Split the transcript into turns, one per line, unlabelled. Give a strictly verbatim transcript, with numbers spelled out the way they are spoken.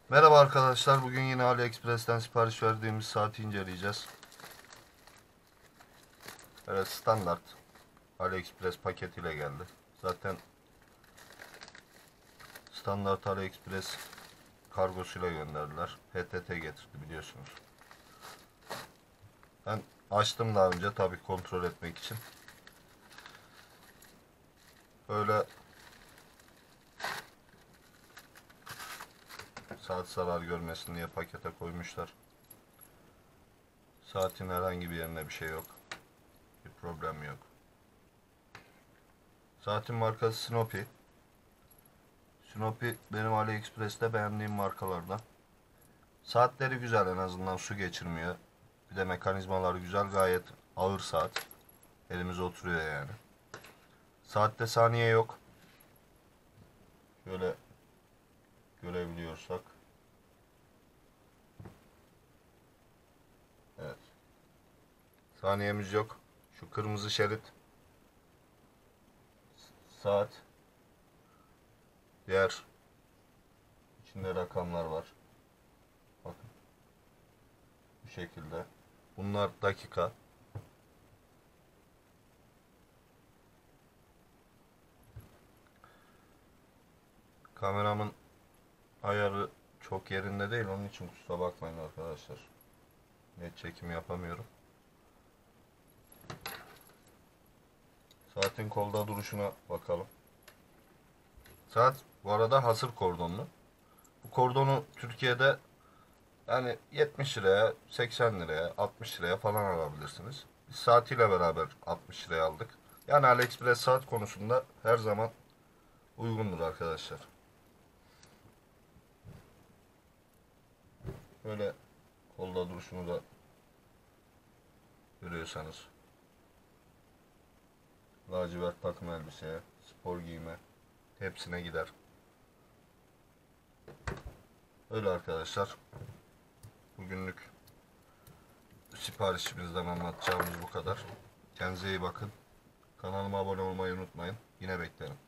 Merhaba arkadaşlar. Bugün yine AliExpress'ten sipariş verdiğimiz saati inceleyeceğiz. Evet, standart AliExpress paketiyle geldi. Zaten standart AliExpress kargosuyla gönderdiler. P T T getirdi biliyorsunuz. Ben açtım daha önce tabii kontrol etmek için. Böyle saat zarar görmesin diye pakete koymuşlar. Saatin herhangi bir yerine bir şey yok. Bir problem yok. Saatin markası Snoopy. Snoopy benim AliExpress'te beğendiğim markalardan. Saatleri güzel, en azından su geçirmiyor. Bir de mekanizmaları güzel, gayet ağır saat. Elimize oturuyor yani. Saatte saniye yok. Şöyle görebiliyorsak. Evet. Saniyemiz yok. Şu kırmızı şerit saat. Diğer içinde rakamlar var. Bakın. Bu şekilde. Bunlar dakika. Kameramın ayarı çok yerinde değil. Onun için kusura bakmayın arkadaşlar. Net çekim yapamıyorum. Saatin kolda duruşuna bakalım. Saat bu arada hasır kordonlu. Bu kordonu Türkiye'de yani yetmiş liraya, seksen liraya, altmış liraya falan alabilirsiniz. Biz saatiyle beraber altmış liraya aldık. Yani AliExpress saat konusunda her zaman uygundur arkadaşlar. Böyle kolda duruşunu da görüyorsanız. Lacivert takım elbiseye, spor giyime hepsine gider. Öyle arkadaşlar. Bugünlük siparişimizden anlatacağımız bu kadar. Kendinize iyi bakın. Kanalıma abone olmayı unutmayın. Yine beklerim.